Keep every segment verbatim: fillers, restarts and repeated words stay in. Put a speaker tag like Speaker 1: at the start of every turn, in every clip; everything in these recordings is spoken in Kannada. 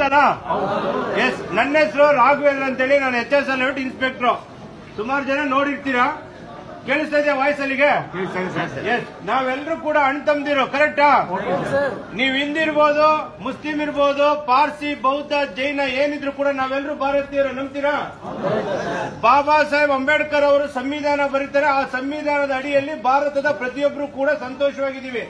Speaker 1: ಹೌದಾ? ಎಸ್, ನನ್ನ ಹೆಸರು ರಾಘವೇಂದ್ರ ಅಂತೇಳಿ, ನಾನು ಎಚ್ ಎಸ್ ಎಲ್ ಇನ್ಸ್ಪೆಕ್ಟರ್. ಸುಮಾರು ಜನ ನೋಡಿರ್ತೀರಾ. ಕೇಳಿಸ್ತಾ ಇದೆಯಾ ವಾಯ್ಸ್ ಅಲ್ಲಿಗೆ? ಎಸ್, ನಾವೆಲ್ಲರೂ ಕೂಡ ಅಣ್ಣ ತಮ್ಮದಿರು, ಕರೆಕ್ಟಾ? ನೀವು ಹಿಂದಿರ್ಬೋದು, ಮುಸ್ಲಿಂ ಇರ್ಬೋದು, ಪಾರ್ಸಿ, ಬೌದ್ಧ, ಜೈನ ಏನಿದ್ರು ಕೂಡ ನಾವೆಲ್ಲರೂ ಭಾರತೀಯರು. ನಂಬ್ತೀರಾ? ಬಾಬಾ ಸಾಹೇಬ್ ಅಂಬೇಡ್ಕರ್ ಅವರು ಸಂವಿಧಾನ ಬರೀತಾರೆ. ಆ ಸಂವಿಧಾನದ ಅಡಿಯಲ್ಲಿ ಭಾರತದ ಪ್ರತಿಯೊಬ್ಬರು ಕೂಡ ಸಂತೋಷವಾಗಿದ್ದೀವಿ.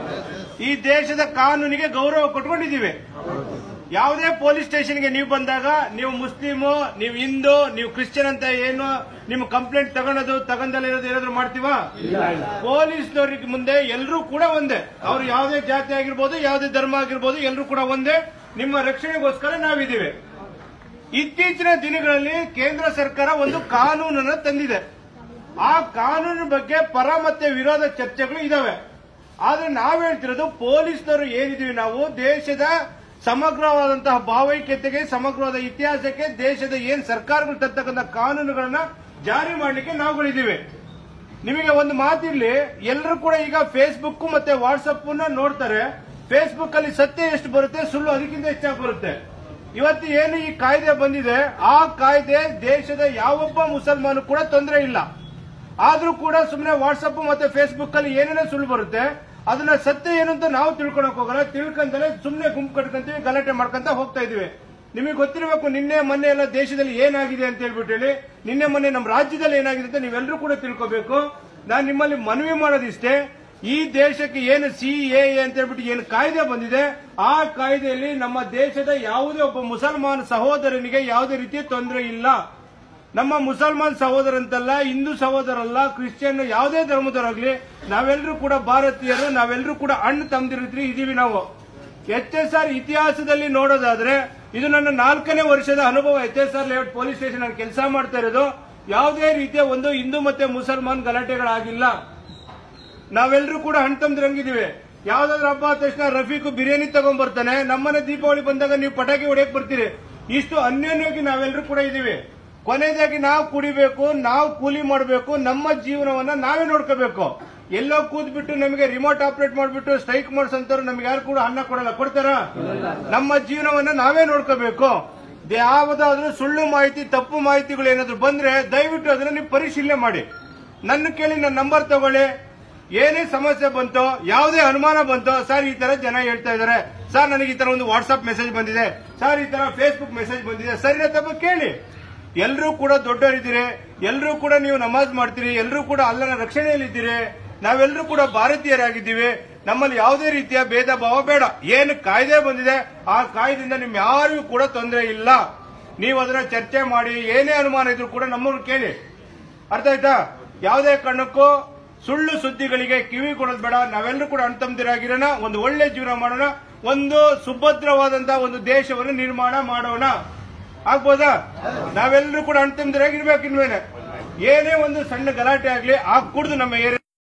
Speaker 1: ಈ ದೇಶದ ಕಾನೂನಿಗೆ ಗೌರವ ಕೊಟ್ಕೊಂಡಿದ್ದೀವಿ. ಯಾವುದೇ ಪೊಲೀಸ್ ಸ್ಟೇಷನ್ಗೆ ನೀವು ಬಂದಾಗ ನೀವು ಮುಸ್ಲಿಮು, ನೀವು ಹಿಂದೂ, ನೀವು ಕ್ರಿಶ್ಚಿಯನ್ ಅಂತ ಏನು ನಿಮ್ಮ ಕಂಪ್ಲೇಂಟ್ ತಗೊಳ್ಳೋದು ತಗೊಂಡಲ್ಲಿರೋದು ಏನಾದ್ರು ಮಾಡ್ತೀವಾ? ಪೊಲೀಸ್ನವ್ರಿಗೆ ಮುಂದೆ ಎಲ್ಲರೂ ಕೂಡ ಒಂದೇ. ಅವ್ರು ಯಾವುದೇ ಜಾತಿ ಆಗಿರ್ಬೋದು, ಯಾವುದೇ ಧರ್ಮ ಆಗಿರ್ಬೋದು, ಎಲ್ಲರೂ ಕೂಡ ಒಂದೇ. ನಿಮ್ಮ ರಕ್ಷಣೆಗೋಸ್ಕರ ನಾವಿದ್ದೀವಿ. ಇತ್ತೀಚಿನ ದಿನಗಳಲ್ಲಿ ಕೇಂದ್ರ ಸರ್ಕಾರ ಒಂದು ಕಾನೂನನ್ನು ತಂದಿದೆ. ಆ ಕಾನೂನಿನ ಬಗ್ಗೆ ಪರ ಮತ್ತೆ ವಿರೋಧ ಚರ್ಚೆಗಳು ಇದಾವೆ. ಆದ್ರೆ ನಾವ್ ಹೇಳ್ತಿರೋದು, ಪೊಲೀಸ್ನವರು ಏನಿದೀವಿ ನಾವು, ದೇಶದ ಸಮಗ್ರವಾದಂತಹ ಭಾವೈಕ್ಯತೆಗೆ, ಸಮಗ್ರವಾದ ಇತಿಹಾಸಕ್ಕೆ, ದೇಶದ ಏನ್ ಸರ್ಕಾರಗಳು ತರ್ತಕ್ಕಂಥ ಕಾನೂನುಗಳನ್ನ ಜಾರಿ ಮಾಡಲಿಕ್ಕೆ ನಾವುಗಳಿದ್ದೀವಿ. ನಿಮಗೆ ಒಂದು ಮಾತಿರ್ಲಿ, ಎಲ್ಲರೂ ಕೂಡ ಈಗ ಫೇಸ್ಬುಕ್ ಮತ್ತೆ ವಾಟ್ಸಪ್ ನೋಡ್ತಾರೆ. ಫೇಸ್ಬುಕ್ ಅಲ್ಲಿ ಸತ್ಯ ಎಷ್ಟು ಬರುತ್ತೆ, ಸುಳ್ಳು ಅದಕ್ಕಿಂತ ಹೆಚ್ಚಾಗಿ ಬರುತ್ತೆ. ಇವತ್ತು ಏನು ಈ ಕಾಯ್ದೆ ಬಂದಿದೆ, ಆ ಕಾಯ್ದೆ ದೇಶದ ಯಾವೊಬ್ಬ ಮುಸಲ್ಮಾನ ಕೂಡ ತೊಂದರೆ ಇಲ್ಲ. ಆದ್ರೂ ಕೂಡ ಸುಮ್ಮನೆ ವಾಟ್ಸಪ್ ಮತ್ತೆ ಫೇಸ್ಬುಕ್ ಅಲ್ಲಿ ಏನೇನೋ ಸುಳ್ಳು ಬರುತ್ತೆ. ಅದನ್ನ ಸತ್ಯ ಏನು ಅಂತ ನಾವು ತಿಳ್ಕೊಳಕ್ ಹೋಗಲ್ಲ. ತಿಳ್ಕೊಂಡಲೇ ಸುಮ್ಮನೆ ಗುಂಪು ಕಟ್ಕೊಂತೀವಿ, ಗಲಾಟೆ ಮಾಡ್ಕೊಂತ ಹೋಗ್ತಾ ಇದೀವಿ. ನಿಮಗೆ ಗೊತ್ತಿರಬೇಕು, ನಿನ್ನೆ ಮೊನ್ನೆ ಎಲ್ಲ ದೇಶದಲ್ಲಿ ಏನಾಗಿದೆ ಅಂತ ಹೇಳ್ಬಿಟ್ಟು ಹೇಳಿ, ನಿನ್ನೆ ಮೊನ್ನೆ ನಮ್ಮ ರಾಜ್ಯದಲ್ಲಿ ಏನಾಗಿದೆ ಅಂತ ನೀವೆಲ್ಲರೂ ಕೂಡ ತಿಳ್ಕೋಬೇಕು. ನಾನು ನಿಮ್ಮಲ್ಲಿ ಮನವಿ ಮಾಡೋದಿಷ್ಟೇ, ಈ ದೇಶಕ್ಕೆ ಏನು ಸಿ ಎ ಅಂತ ಹೇಳ್ಬಿಟ್ಟು ಏನು ಕಾಯ್ದೆ ಬಂದಿದೆ, ಆ ಕಾಯ್ದೆಯಲ್ಲಿ ನಮ್ಮ ದೇಶದ ಯಾವುದೇ ಒಬ್ಬ ಮುಸಲ್ಮಾನ ಸಹೋದರನಿಗೆ ಯಾವುದೇ ರೀತಿಯ ತೊಂದರೆ ಇಲ್ಲ. ನಮ್ಮ ಮುಸಲ್ಮಾನ್ ಸಹೋದರಂತಲ್ಲ, ಹಿಂದೂ ಸಹೋದರಲ್ಲ, ಕ್ರಿಶ್ಚಿಯನ್ ಯಾವುದೇ ಧರ್ಮದವರಾಗ್ಲಿ, ನಾವೆಲ್ಲರೂ ಕೂಡ ಭಾರತೀಯರು, ನಾವೆಲ್ಲರೂ ಕೂಡ ಅಣ್ಣ ತಮ್ಮದಿರಿದ್ರಿ ಇದೀವಿ ನಾವು. ಎಚ್ ಎಸ್ ಆರ್ ಇತಿಹಾಸದಲ್ಲಿ ನೋಡೋದಾದ್ರೆ, ಇದು ನನ್ನ ನಾಲ್ಕನೇ ವರ್ಷದ ಅನುಭವ. H S R layout police station ಅಲ್ಲಿ ಕೆಲಸ ಮಾಡ್ತಾ ಇರೋದು. ಯಾವುದೇ ರೀತಿಯ ಒಂದು ಹಿಂದೂ ಮತ್ತೆ ಮುಸಲ್ಮಾನ್ ಗಲಾಟೆಗಳಾಗಿಲ್ಲ. ನಾವೆಲ್ಲರೂ ಕೂಡ ಅಣ್ಣ ತಮ್ಮದಿರಂಗಿದೀವಿ. ಯಾವ್ದಾದ್ರು ಹಬ್ಬ ಆದ ತಕ್ಷಣ ರಫೀಕ್ ಬಿರಿಯಾನಿ ತಗೊಂಡ್ ಬರ್ತಾನೆ, ನಮ್ಮನೆ ದೀಪಾವಳಿ ಬಂದಾಗ ನೀವು ಪಟಾಕಿ ಹೊಡೆಯಕ್ ಬರ್ತೀರಿ. ಇಷ್ಟು ಅನ್ಯೋನ್ಯವಾಗಿ ನಾವೆಲ್ಲರೂ ಕೂಡ ಇದೀವಿ. ಕೊನೆಯದಾಗಿ ನಾವು ಕುಡಿಬೇಕು, ನಾವು ಕೂಲಿ ಮಾಡಬೇಕು, ನಮ್ಮ ಜೀವನವನ್ನ ನಾವೇ ನೋಡ್ಕೋಬೇಕು. ಎಲ್ಲೋ ಕೂತ್ಬಿಟ್ಟು ನಮಗೆ ರಿಮೋಟ್ ಆಪರೇಟ್ ಮಾಡ್ಬಿಟ್ಟು ಸ್ಟ್ರೈಕ್ ಮಾಡಿಸಂತವ್ರು ನಮ್ಗೆ ಯಾರು ಕೂಡ ಅನ್ನ ಕೊಡಲ್ಲ, ಕೊಡ್ತಾರ? ನಮ್ಮ ಜೀವನವನ್ನ ನಾವೇ ನೋಡ್ಕೋಬೇಕು. ಯಾವುದಾದ್ರೂ ಸುಳ್ಳು ಮಾಹಿತಿ, ತಪ್ಪು ಮಾಹಿತಿಗಳು ಏನಾದ್ರು ಬಂದ್ರೆ ದಯವಿಟ್ಟು ಅದನ್ನ ನೀವು ಪರಿಶೀಲನೆ ಮಾಡಿ. ನನ್ನ ಕೇಳಿ, ನನ್ನ ನಂಬರ್ ತಗೊಳ್ಳಿ. ಏನೇ ಸಮಸ್ಯೆ ಬಂತೋ, ಯಾವುದೇ ಅನುಮಾನ ಬಂತೋ, ಸರ್ ಈ ತರ ಜನ ಹೇಳ್ತಾ ಇದಾರೆ, ಸರ್ ನನಗೆ ಈ ತರ ಒಂದು ವಾಟ್ಸ್ಆಪ್ ಮೆಸೇಜ್ ಬಂದಿದೆ, ಸರ್ ಈ ತರ ಫೇಸ್ಬುಕ್ ಮೆಸೇಜ್ ಬಂದಿದೆ, ಸರಿ ತಪ್ಪ ಕೇಳಿ. ಎಲ್ಲರೂ ಕೂಡ ದೊಡ್ಡವರಿದ್ದೀರಿ, ಎಲ್ಲರೂ ಕೂಡ ನೀವು ನಮಾಜ್ ಮಾಡ್ತೀರಿ, ಎಲ್ಲರೂ ಕೂಡ ಅಲ್ಲನ ರಕ್ಷಣೆಯಲ್ಲಿದ್ದೀರಿ. ನಾವೆಲ್ಲರೂ ಕೂಡ ಭಾರತೀಯರಾಗಿದ್ದೀವಿ. ನಮ್ಮಲ್ಲಿ ಯಾವುದೇ ರೀತಿಯ ಭೇದ ಭಾವ ಬೇಡ. ಏನು ಕಾಯ್ದೆ ಬಂದಿದೆ, ಆ ಕಾಯ್ದೆಯಿಂದ ನಿಮ್ ಯಾರಿಗೂ ಕೂಡ ತೊಂದರೆ ಇಲ್ಲ. ನೀವು ಅದನ್ನ ಚರ್ಚೆ ಮಾಡಿ, ಏನೇ ಅನುಮಾನ ಇದ್ರೂ ಕೂಡ ನಮ್ಮನ್ನು ಕೇಳಿ. ಅರ್ಥ ಆಯ್ತಾ? ಯಾವುದೇ ಕಾರಣಕ್ಕೂ ಸುಳ್ಳು ಸುದ್ದಿಗಳಿಗೆ ಕಿವಿ ಕೊಡೋದು ಬೇಡ. ನಾವೆಲ್ಲರೂ ಕೂಡ ಅಣ್ಣ ತಮ್ಮದಿರಾಗಿರೋಣ, ಒಂದು ಒಳ್ಳೆ ಜೀವನ ಮಾಡೋಣ, ಒಂದು ಸುಭದ್ರವಾದಂತಹ ಒಂದು ದೇಶವನ್ನು ನಿರ್ಮಾಣ ಮಾಡೋಣ. ಆಗ್ಬೋದಾ? ನಾವೆಲ್ಲರೂ ಕೂಡ ಅಣ್ಣ ತಮ್ಮದಿರಾಗಿರ್ಬೇಕು. ಇನ್ಮೇಲೆ ಏನೇ ಒಂದು ಸಣ್ಣ ಗಲಾಟೆ ಆಗ್ಲಿ, ಆ ಕುಡ್ದು ನಮ್ಮ ಏರಿಯಾ